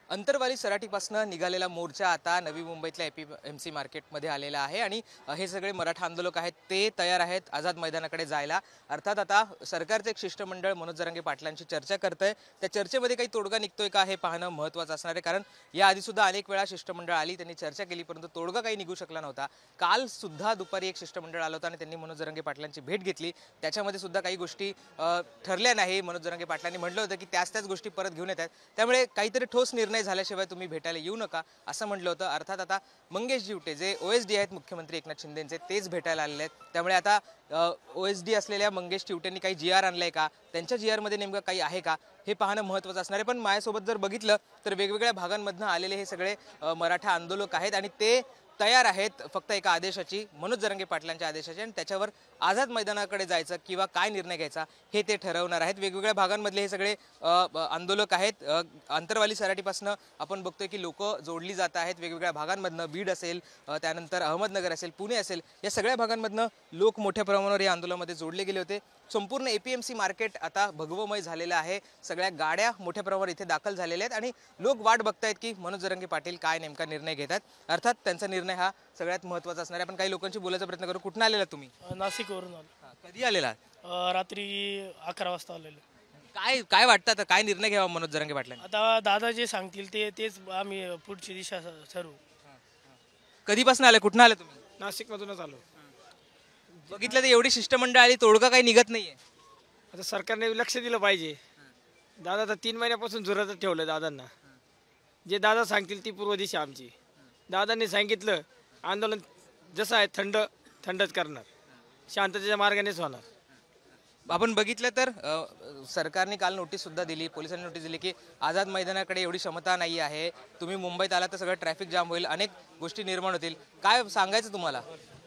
अंतरवाली सराटीपासून निघालेला मोर्चा आता नवी मुंबईतल्या एपीएमसी मार्केटमध्ये आलेला आहे आणि हे सगळे मराठा आंदोलक आहेत ते तयार आहेत आझाद मैदानाकडे जायला। अर्थात आता सरकारचे एक शिष्टमंडळ मनोज जरांगे पाटलांची चर्चा करतंय। त्या चर्चेमध्ये काही तोडगा निघतोय का हे पाहणं महत्त्वाचं असणार आहे, कारण या आधी सुद्धा अनेक वेळा शिष्टमंडळ आली, त्यांनी चर्चा केली, परंतु तोडगा काही निघू शकला नव्हता। काल सुद्धा दुपारी एक शिष्टमंडळ आलं होतं आणि त्यांनी मनोज जरांगे पाटलांची भेट घेतली, त्याच्यामध्ये सुद्धा काही गोष्टी ठरल्या नाही। मनोज जरांगे पाटलांनी म्हटलं होतं की त्याच गोष्टी परत घेऊन येतात, त्यामुळे काहीतरी ठोस निर्णय झाल्याशिवाय तुम्ही भेटायला येऊ नका असं म्हटलं होतं। अर्थात आता मंगेश जिवटे जे ओएसडी आहेत मुख्यमंत्री एकनाथ शिंदेंचे, तेच भेटायला आलेले आहेत, त्यामुळे आता ओएसडी असलेल्या मंगेश जिवटेंनी काही जीआर आणलाय का, त्यांच्या जीआर मध्ये नेमकं काही आहे का हे पाहणं महत्त्वाचं असणार आहे। पण माझ्यासोबत जर बघितलं तर वेगवेगळ्या भागांमधून आलेले हे सगळे मराठा आंदोलक आहेत आणि ते तयार आहेत फक्त एका आदेशाची, मनोज जरांगे पाटलांच्या आदेशाची, आणि त्याच्यावर आझाद मैदानाकडे जायचं किंवा काय निर्णय घ्यायचा हे ते ठरवणार आहेत। वेगवेगळ्या भागांमधले हे सगळे आंदोलक आहेत। अंतरवाली सराटीपासून आपण बघतोय की लोक जोडली जात आहेत वेगवेगळ्या भागांमधनं, बीड असेल, त्यानंतर अहमदनगर असेल, पुणे असेल, या सगळ्या भागांमधनं लोक मोठ्या प्रमाणावर या आंदोलनामध्ये जोडले गेले होते। संपूर्ण एपीएमसी मार्केट आता भगवमय झालेलं आहे, सगळ्या गाड्या मोठ्या प्रमाणावर इथे दाखल झालेल्या आहेत आणि लोक वाट बघतायत की मनोज जरांगे पाटील काय नेमका निर्णय घेतात। अर्थात त्यांचा निर्णय हा सगळ्यात महत्त्वाचा असणार आहे। आपण काही लोकांशी बोलायचा प्रयत्न करू। कुठून आलेला तुम्ही? नाशिकवरून आलो। कधी आलेला? रात्री 11 वाजता आलेलो। काय काय वाटतं आता काय निर्णय घ्यावा मनोज जरांगे पाटलांनी? आता दादा जे सांगतील तेच आम्ही पुढची दिशा ठरवू। कधीपासून आले, कुठून आले तुम्ही? नाशिकमधूनच आलो। बघितलं तर एवढी शिष्टमंडळ आली, तोडगा काही निघत नाहीये। आता सरकारने लक्ष दिलं पाहिजे। दादा तर 3 महिन्यापासून जुरात ठेवलं दादांना, जे दादा सांगतील ती पूर्व दिशा आमची। दादांनी सांगितलं आंदोलन जसं आहे थंडच करणार, शांततेच्या मार्गानेच होणार। आपण बघितलं तर सरकारने काल नोटीस सुद्धा दिली, पोलिसांनी नोटीस दिली की आझाद मैदानाकडे एवढी क्षमता नाही आहे, तुम्ही मुंबईत आला तर सगळं ट्रॅफिक जाम होईल, अनेक गोष्टी निर्माण होतील। काय सांगायचं तुम्हाला?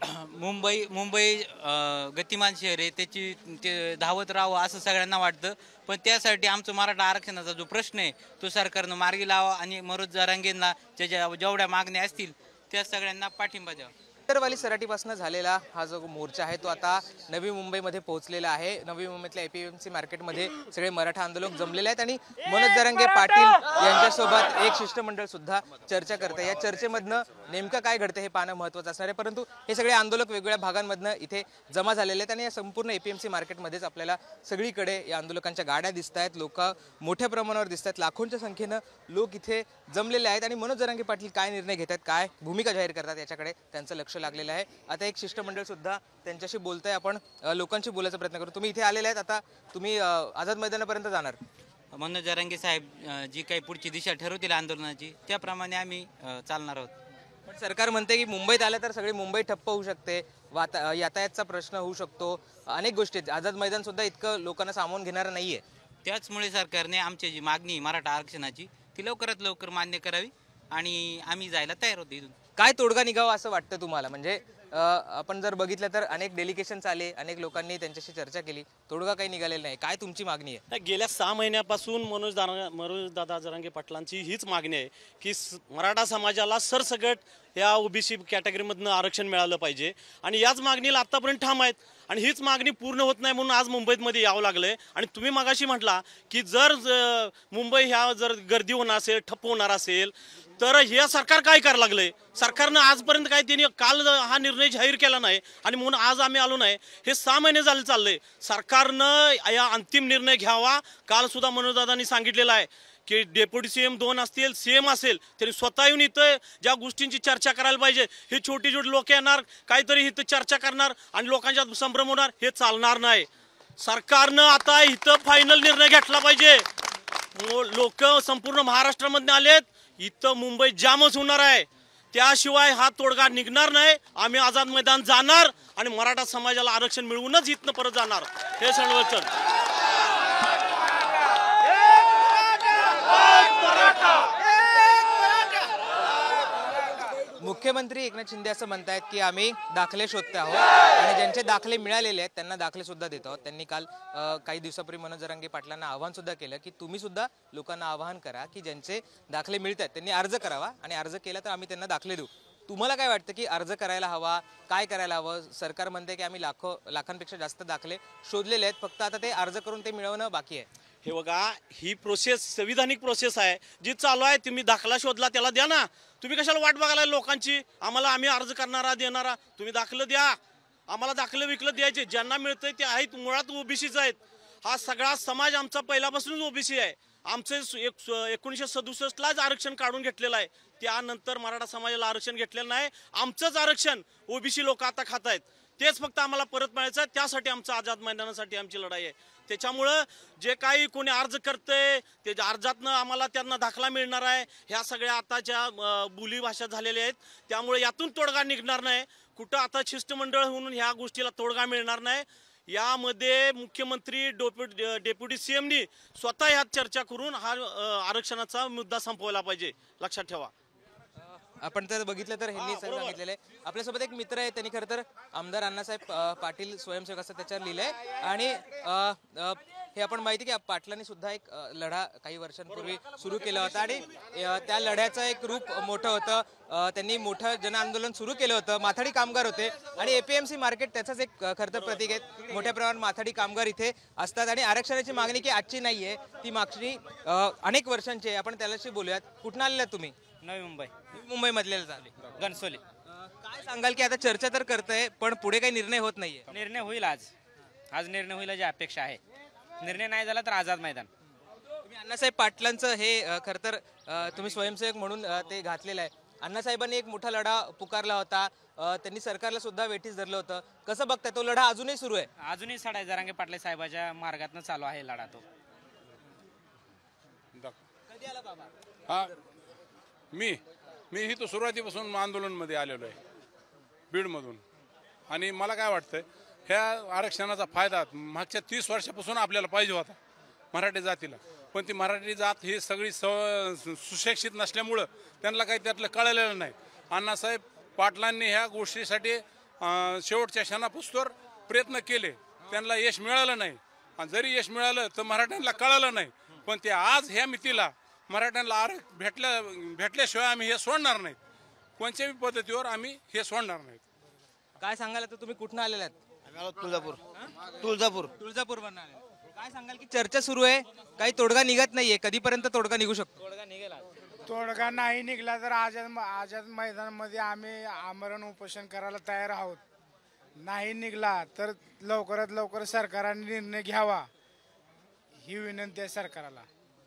मुंबई गतिमान शहर आहे, ते धावत राहावं असं सगळ्यांना वाटतं, पण त्यासाठी आमचं मराठा आरक्षणाचा जो प्रश्न आहे तो सरकारनं मार्गी लावा आणि मनोज जरांगेंना जेवढ्या मागण्या असतील त्या सगळ्यांना पाठिंबा द्यावा। अंतरवाली सराटीपासून झालेला हा जो मोर्चा आहे तो आता नवी मुंबईमध्ये पोहोचलेला आहे। नवी मुंबईतल्या एपीएमसी मार्केटमध्ये सगळे मराठा आंदोलक जमलेले आहेत आणि मनोज जरांगे पाटील यांच्यासोबत एक शिष्टमंडळ सुद्धा चर्चा करते। या चर्चेमधनं नेमकं काय घडतं हे पाहणं महत्त्वाचं असणार आहे, परंतु हे सगळे आंदोलक वेगवेगळ्या भागांमधनं इथे जमा झालेले आहेत आणि या संपूर्ण एपीएमसी मार्केटमध्येच आपल्याला सगळीकडे या आंदोलकांच्या गाड्या दिसत आहेत, लोक मोठ्या प्रमाणावर दिसत आहेत, लाखोंच्या संख्येनं लोक इथे जमलेले आहेत आणि मनोज जरांगे पाटील काय निर्णय घेतात, काय भूमिका जाहीर करतात याच्याकडे त्यांचं लक्ष लागलेलं आहे। आता एक शिष्टमंडळ सुद्धा त्यांच्याशी बोलतंय, आपण लोकांशी बोलायचा प्रयत्न करू। तुम्ही इथे आलेले आहेत, आता तुम्ही आझाद मैदानापर्यंत जाणार? मनोज जरांगे साहेब जी काही पुढची दिशा ठरवतील आंदोलनाची त्याप्रमाणे आम्ही चालणार आहोत। पण सरकार म्हणते की मुंबईत आलं तर सगळी मुंबई ठप्प होऊ शकते, यातायातचा प्रश्न होऊ शकतो, अनेक गोष्टी आहेत। आझाद मैदान सुद्धा इतकं लोकांना सामावून घेणारं नाहीये। त्याचमुळे सरकारने आमची जी मागणी मराठा आरक्षणाची ती लवकरात लवकर मान्य करावी आणि आम्ही जायला तयार होतो इथून। काय तोडगा निघावा असं वाटतं तुम्हाला? म्हणजे आपण जर बघितलं तर अनेक डेलिगेशन्स आले, अनेक लोकांनी त्यांच्याशी चर्चा केली, तोडगा काही निघालेला नाही। काय तुमची मागणी आहे? गेल्या 6 महिन्यापासून मनोज दादा जरांगे पाटलांची हीच मागणी आहे की मराठा समाजाला सरसकट या ओबीसी कॅटेगरीमधनं आरक्षण मिळालं पाहिजे आणि याच मागणीला आतापर्यंत ठाम आहेत आणि हीच मागणी पूर्ण होत नाही म्हणून आज मुंबईमध्ये यावं लागलंय। आणि तुम्ही मगाशी म्हटला की जर मुंबई ह्या जर गर्दी होणार असेल, ठप्प होणार असेल तर हे सरकार काय करायला लागलंय? सरकारनं आजपर्यंत काय त्यांनी काल हा निर्णय जाहीर केला नाही आणि म्हणून आज आम्ही आलो नाही। हे 6 महिने झाले चाललंय। सरकारनं या अंतिम निर्णय घ्यावा। काल सुद्धा मनोजदादांनी सांगितलेलं आहे की डेप्युटी सीएम 2 असतील, सीएम असेल, त्यांनी स्वतः येऊन इथं ज्या गोष्टींची चर्चा करायला पाहिजे। ही छोटी लोक येणार, काहीतरी इथं चर्चा करणार आणि लोकांच्या संभ्रम होणार, हे चालणार नाही। सरकारनं आता इथं फायनल निर्णय घेतला पाहिजे। लोक संपूर्ण महाराष्ट्रामध्ये आलेत, इथं मुंबई जामच होणार आहे, त्याशिवाय हा तोडगा निघणार नाही। आम्ही आझाद मैदान जाणार आणि मराठा समाजाला आरक्षण मिळवूनच इथनं परत जाणार, हे सर्वचन। मुख्यमंत्री एकनाथ शिंदे असं म्हणतायत की आम्ही दाखले शोधतो आहोत आणि ज्यांचे दाखले मिळालेले आहेत त्यांना दाखले सुद्धा देतो आहोत। त्यांनी काल काही दिवसापूर्वी मनोज जरांगे पाटलांना आवाहन सुद्धा केलं की तुम्ही सुद्धा लोकांना आवाहन करा की ज्यांचे दाखले मिळतात त्यांनी अर्ज करावा आणि अर्ज केला तर आम्ही त्यांना दाखले देऊ। तुम्हाला काय वाटतं की अर्ज करायला हवा, काय करायला हवं? सरकार म्हणते की आम्ही लाखांपेक्षा जास्त दाखले शोधलेले आहेत, फक्त आता ते अर्ज करून ते मिळवणं बाकी आहे। हे बघा, ही प्रोसेस संविधानिक प्रोसेस आहे जी चालू आहे. तुम्ही दाखला शोधला त्याला द्या ना. तुम्ही कशाला वाट बघायला लोकांची? आम्ही अर्ज करणारा देणारा, तुम्ही दाखलं द्या. आम्हाला दाखलं विकलं द्यायचे. ज्यांना मिळतंय ते आहेत, मुळात ओबीसीच आहेत. हा सगळा समाज आमचा पहिल्यापासूनच ओबीसी आहे. आमचं 1967लाच आरक्षण काढून घेतलेलं आहे. त्यानंतर मराठा समाजाला आरक्षण घेतलेलं नाही. आमचंच आरक्षण ओबीसी लोक आता खात आहेत. तेच फक्त आम्हाला परत मिळायचं आहे. त्यासाठी आमचं आझाद मैदानासाठी आमची लढाई आहे. त्याच्यामुळं जे काही कोणी अर्ज करते ते अर्जातनं आम्हाला त्यांना दाखला मिळणार आहे. ह्या सगळ्या आताच्या बोलीभाषा झालेल्या आहेत. त्यामुळे यातून तोडगा निघणार नाही. कुठं आता शिष्टमंडळ म्हणून ह्या गोष्टीला तोडगा मिळणार नाही. यामध्ये मुख्यमंत्री डेप्युटी सीएमनी स्वतः यात चर्चा करून हा आरक्षणाचा मुद्दा संपवला पाहिजे. लक्षात ठेवा. आपण तर बघितलं तर ह्यांनी सांगितलेलं आहे. आपल्यासोबत एक मित्र आहे, त्यांनी खरं तर आमदार अण्णासाहेब पाटील स्वयंसेवक असं त्याच्यावर लिहिलंय. आणि हे आपण माहिती की पाटलांनी सुद्धा एक लढा काही वर्षांपूर्वी सुरू केला होता आणि त्या लढ्याचं एक रूप मोठं होतं. त्यांनी मोठं जन आंदोलन सुरू केलं होतं. माथाडी कामगार होते आणि एपीएमसी मार्केट त्याचाच एक खरं तर प्रतीक आहे. मोठ्या प्रमाणात माथाडी कामगार इथे असतात आणि आरक्षणाची मागणी की आजची नाहीये, ती मागची अनेक वर्षांची आहे. आपण त्याच्याशी बोलूयात. कुठून आलेला तुम्ही? नवी मुंबई, मुंबईमधले झाले. घनसोली. काय सांगाल की आता चर्चा तर करताय पण पुढे काही निर्णय होत नाहीये? निर्णय होईल आज निर्णय होईल याची अपेक्षा आहे. निर्णय नाही झाला तर आझाद मैदान. तुम्ही अण्णासाहेब पाटलांचं हे खरं तर तुम्ही स्वयंसेवक म्हणून ते घातलेलं आहे. अण्णासाहेबांनी एक मोठा लढा पुकारला होता. त्यांनी सरकारला सुद्धा वेठीस धरलं होतं. कसं बघताय तो लढा? अजूनही सुरू आहे? अजूनही सडाई जरांगे पाटले साहेबाच्या मार्गातून चालू आहे लढा तो. कधी आला बाबा? हा, मी इथं सुरुवातीपासून आंदोलनमध्ये आलेलो आहे बीडमधून. आणि मला काय वाटतंय, ह्या आरक्षणाचा फायदा मागच्या 30 वर्षापासून आपल्याला पाहिजे होता मराठी जातीला. पण ती मराठी जात ही सगळी सुशिक्षित नसल्यामुळं त्यांना काही त्यातलं कळलेलं नाही. अण्णासाहेब पाटलांनी ह्या गोष्टीसाठी शेवटच्या क्षणापुस्तवर प्रयत्न केले. त्यांना यश मिळालं नाही. आणि जरी यश मिळालं तर मराठ्यांना कळालं नाही. पण ते आज ह्या मितीला मराठ्यांना भेटल्याशिवाय आम्ही हे सोडणार नाहीत. कोणत्याही पद्धतीवर आम्ही हे सोडणार नाहीत. काय सांगाल तर तुम्ही कुठून आलेले आहेत? तुळजापूर आले. काय सांगाल की चर्चा सुरू आहे, काही तोडगा निघत नाहीये, कधीपर्यंत तोडगा निघू शकतो? तोडगा नाही निघाला तर आझाद मैदानामध्ये आम्ही आमरण उपोषण करायला तयार आहोत. नाही निघाला तर लवकरात लवकर सरकारने निर्णय घ्यावा ही विनंती आहे सरकारला.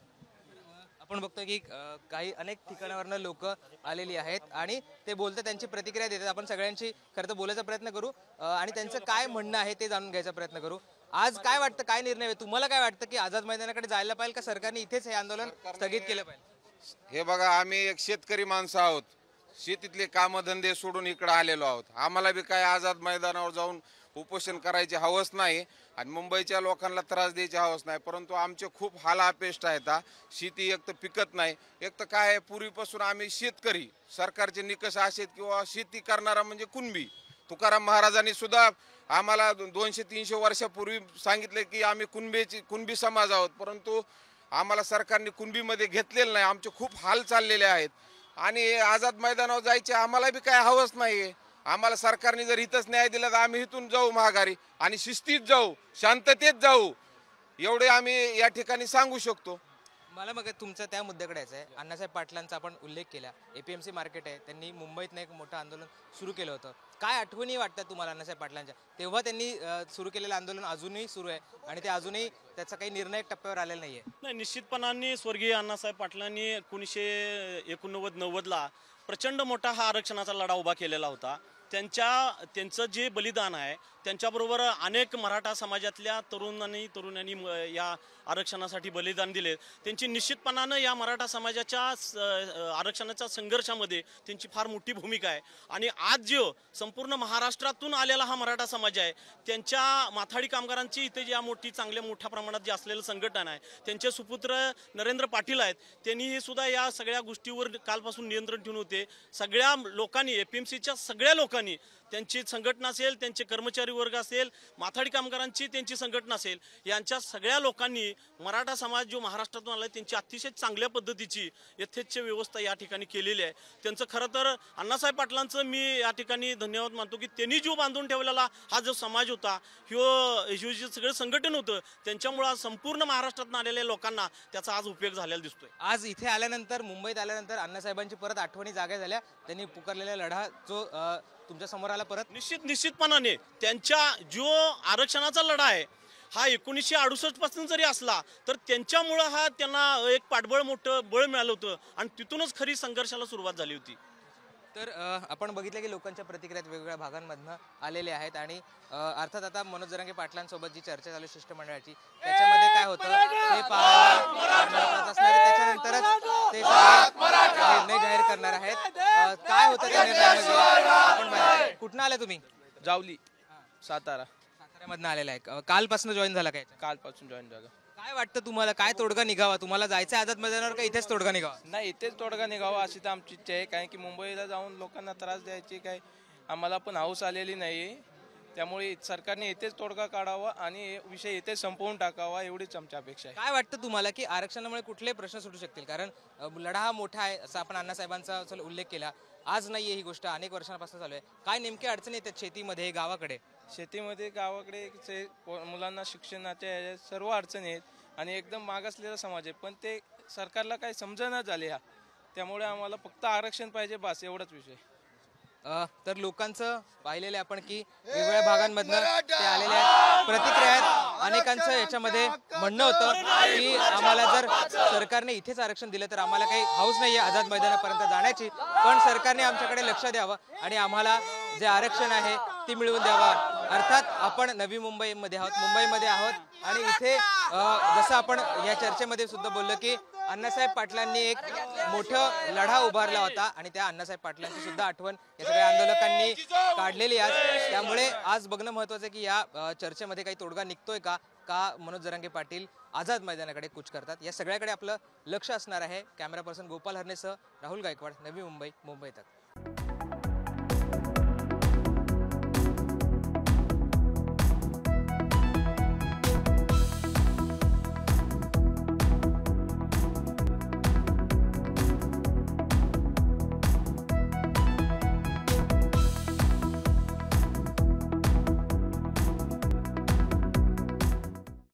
आपण बघतो की काही अनेक ठिकाणावरनं लोक आलेली आहेत आणि ते बोलतात, त्यांची प्रतिक्रिया देतात. आपण सगळ्यांची खरं तर बोलायचा प्रयत्न करू आणि त्यांचं काय म्हणणं आहे ते जाणून घ्यायचा प्रयत्न करू. आज काय वाटतं, काय निर्णय आहे? तुम्हाला काय वाटतं की आझाद मैदानाकडे जायला पाहिजे का सरकारने इथेच हे आंदोलन स्थगित केलं पाहिजे? हे बघा, आम्ही एक शेतकरी माणसं आहोत. शेतीतले कामधंदे सोडून इकडे आलेलो आहोत. आम्हाला बी काय आझाद मैदानावर जाऊन उपोषण करायची हवस नाही आणि मुंबईच्या लोकांना त्रास द्यायची हवस नाही. परंतु आमचे खूप हाल अपेष्ट आहेत. शेती एक तर पिकत नाही, एक तर काय पूर्वीपासून आम्ही शेतकरी. सरकारचे निकष असे किंवा शेती करणारा म्हणजे कुणबी. तुकाराम महाराजांनी सुद्धा आम्हाला 200-300 वर्षापूर्वी सांगितले की आम्ही कुणबी समाज आहोत. परंतु आम्हाला सरकारने कुणबीमध्ये घेतलेलं नाही. आमचे खूप हाल चाललेले आहेत आणि आझाद मैदानावर जायचे आम्हाला बी काय हवस नाही. आम्हाला सरकारने जर इथंच न्याय दिला तर आम्ही इथून जाऊ माघारी आणि शिस्तीत जाऊ, शांततेत जाऊ, एवढे आम्ही या ठिकाणी सांगू शकतो. मला मग तुमचं त्या मुद्द्याकडे यायचं आहे. अण्णासाहेब पाटलांचा आपण उल्लेख केला. एपीएमसी मार्केट आहे, त्यांनी मुंबईत एक मोठं आंदोलन सुरू केलं होतं. काय आठवणी वाटतात तुम्हाला अण्णासाहेब पाटलांच्या? तेव्हा त्यांनी सुरू केलेलं आंदोलन अजूनही सुरू आहे आणि ते अजूनही त्याचा काही निर्णायक टप्प्यावर आलेला नाहीये. नाही, निश्चितपणाने स्वर्गीय अण्णासाहेब पाटलांनी 1989-90ला प्रचंड मोठा हा आरक्षणाचा लढा उभा केलेला होता. त्यांचं जे बलिदान आहे, त्यांच्याबरोबर अनेक मराठा समाजातल्या तरुणांनी या आरक्षणासाठी बलिदान दिले. त्यांची निश्चितपणानं या मराठा समाजाच्या आरक्षणाच्या संघर्षामध्ये त्यांची फार मोठी भूमिका आहे. आणि आज जो संपूर्ण महाराष्ट्रातून आलेला हा मराठा समाज आहे, त्यांच्या माथाडी कामगारांची इथे ज्या चांगल्या मोठ्या प्रमाणात जे असलेलं संघटन आहे, त्यांचे सुपुत्र नरेंद्र पाटील आहेत. त्यांनी सुद्धा या सगळ्या गोष्टीवर कालपासून नियंत्रण ठेवून होते. सगळ्या लोकांनी, एपीएमसीच्या सगळ्या लोकांनी त्यांची संघटना असेल, त्यांचे कर्मचारी वर्ग असेल, माथाडी कामगारांची त्यांची संघटना असेल, यांच्या सगळ्या लोकांनी मराठा समाज जो महाराष्ट्रातून आला त्यांची अतिशय चांगल्या पद्धतीची यथेच्छ व्यवस्था या ठिकाणी केलेली आहे. त्यांचं खरं तर अण्णासाहेब पाटलांचं मी या ठिकाणी धन्यवाद मानतो की त्यांनी जो बांधून ठेवलेला हा जो समाज होता, ह्यो जे सगळं संघटन होतं, त्यांच्यामुळं आज संपूर्ण महाराष्ट्रातून आलेल्या लोकांना त्याचा आज उपयोग झालेला दिसतोय. आज इथे आल्यानंतर, मुंबईत आल्यानंतर अण्णासाहेबांची परत आठवणी जाग्या झाल्या. त्यांनी पुकारलेला लढा जो तुमच्या समोर आला परत. निश्चितपणाने त्यांच्या जो आरक्षणाचा लढा आहे हा 1968 पासून जरी असला तर त्यांच्यामुळं हा त्यांना एक पाठबळ मोठं बळ मिळालं होतं आणि तिथूनच खरी संघर्षाला सुरुवात झाली होती. तर आपण बघितलं की लोकांच्या प्रतिक्रिया वेगवेगळ्या भागांमधनं आलेल्या आहेत आणि अर्थात आता मनोज जरांगे पाटलांसोबत जी चर्चा झाली शिष्टमंडळाची, त्याच्यामध्ये काय होतं हे पाहायला महत्त्वाचं असणार आहे. त्याच्यानंतरच ते सगळे निर्णय जाहीर करणार आहेत. काय होतं त्या निर्णयामध्ये आपण पाहिलं. कुठनं आले तुम्ही? जावली, सातारा. साताऱ्यामधनं आलेला आहे. कालपासून जॉईन झाला काय? कालपासून जॉईन झालं. काय वाटतं तुम्हाला, काय तोडगा निघावा? तुम्हाला जायचं आझाद मैदानावर का इथेच तोडगा निघावा? नाही, इथेच तोडगा निघावा अशी तर आमची इच्छा आहे. कारण की मुंबईला जाऊन लोकांना त्रास द्यायची काय आम्हाला पण हौस आलेली नाही. त्यामुळे सरकारने इथेच तोडगा काढावा आणि विषय इथेच संपवून टाकावा एवढीच आमची अपेक्षा आहे. काय वाटतं तुम्हाला की आरक्षणामुळे कुठले प्रश्न सुटू शकतील? कारण लढा हा मोठा आहे असं आपण अण्णासाहेबांचा उल्लेख केला. आज नाहीये ही गोष्ट, अनेक वर्षांपासून चालू आहे. काय नेमक्या अडचणी येतात शेतीमध्ये, गावाकडे? शेतीमध्ये, गावाकडे मुलांना शिक्षणाच्या सर्व अडचणी आहेत आणि एकदम मागासलेला समाज आहे. पण ते सरकारला काही समजणं झाले हा. त्यामुळे आम्हाला फक्त आरक्षण पाहिजे, बस एवढाच विषय. तर लोकांचं पाहिलेलं आहे आपण की वेगवेगळ्या भागांमधनं ते आलेले आहेत, प्रतिक्रिया आहेत. अनेकांचं याच्यामध्ये म्हणणं होतं की आम्हाला जर सरकारने इथेच आरक्षण दिलं तर आम्हाला काही हौस नाहीये आझाद मैदानापर्यंत जाण्याची, पण सरकारने आमच्याकडे लक्ष द्यावं आणि आम्हाला जे आरक्षण आहे ते मिळवून द्यावं. अर्थात आपण नवी मुंबईमध्ये आहोत आणि इथे जसं आपण या चर्चेमध्ये सुद्धा बोललो की अण्णासाहेब पाटलांनी एक मोठं लढा उभारला होता आणि त्या अण्णासाहेब पाटलांची सुद्धा आठवण या सगळ्या आंदोलकांनी काढलेली आज. त्यामुळे आज बघणं महत्त्वाचं आहे की या चर्चेमध्ये काही तोडगा निघतोय का मनोज जरांगे पाटील आझाद मैदानाकडे कूच करतात, या सगळ्याकडे आपलं लक्ष असणार आहे. कॅमेरा पर्सन गोपाल हरणेसह राहुल गायकवाड, नवी मुंबई, मुंबई तक.